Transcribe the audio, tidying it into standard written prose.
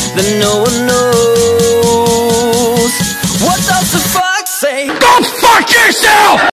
that no one knows. What does the fox say? Go fuck yourself!